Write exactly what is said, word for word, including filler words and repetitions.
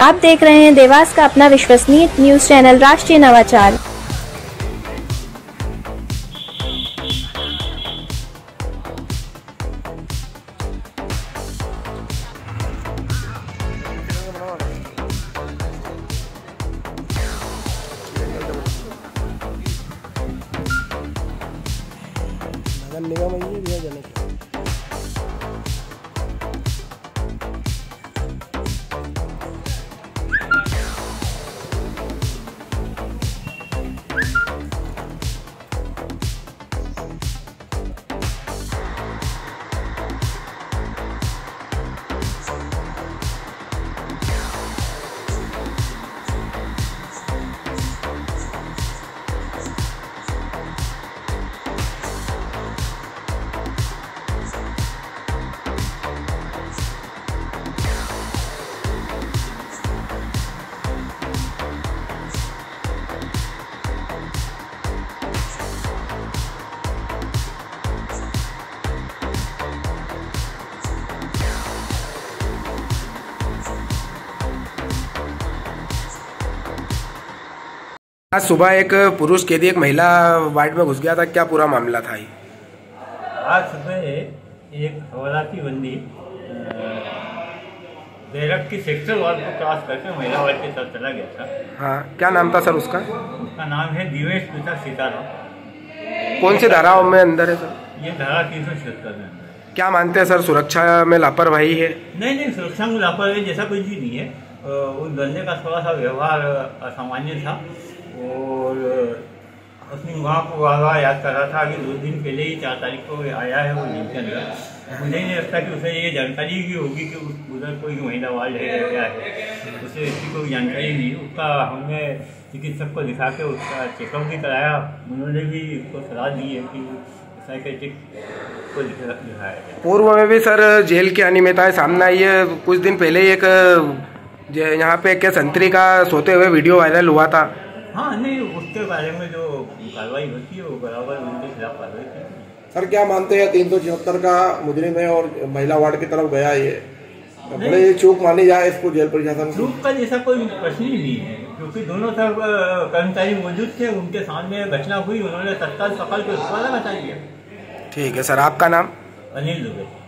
आप देख रहे हैं देवास का अपना विश्वसनीय न्यूज चैनल राष्ट्रीय नवाचार। नगर निगम है ये भैया जनक आज सुबह एक पुरुष कैदी एक महिला वार्ड में घुस गया था, क्या पूरा मामला था ये? आज सुबह एक हवालाती बंदी बैरक की सेक्टर वार्ड को क्रॉस करके महिला वार्ड की तरफ चला गया था। हाँ, क्या नाम था सर उसका? उसका नाम है दिवेश पिता सीताराम। कौन सी धाराओं में अंदर है सर? ये धारा तीन सौ छिहत्तर में अंदर है। क्या मानते हैं सर, सुरक्षा में लापरवाही है? नहीं नहीं, सुरक्षा में लापरवाही जैसा कुछ भी नहीं है। उस बंदे का थोड़ा सा व्यवहार असामान्य था और उसने वहाँ को बार बार याद कर रहा था कि दो दिन पहले ही चार तारीख को आया है वो जिम के अंदर। मुझे नहीं लगता कि उसे ये जानकारी भी होगी कि उधर कोई महिला वार्ड है या क्या है, उसे इसकी कोई जानकारी नहीं। उसका हमने चिकित्सक को दिखा के उसका चेकअप भी कराया। उन्होंने भी उसको सलाह दी है कि साइकेट्रिक को दिखाया जाए। पूर्व में भी सर जेल की अनियमितताएं सामने आई है। कुछ दिन पहले एक यहाँ पे एक संतरी का सोते हुए वीडियो वायरल हुआ था। हाँ नहीं, उसके बारे में जो कार्रवाई होती है वो बराबर उनके खिलाफ कार्रवाई की। सर क्या मानते हैं तीन सौ छिहत्तर का मुजरिम है और महिला वार्ड की तरफ गया ये, बड़े ये चूक मानी जाए इसको जेल प्रशासन? चूक का जैसा कोई प्रश्न ही नहीं है, क्योंकि दोनों तरफ कर्मचारी मौजूद थे, उनके सामने घटना हुई, उन्होंने तत्काल पकड़ के उसको अलग हटा दिया। ठीक है सर, आपका नाम? अनिल दुबे।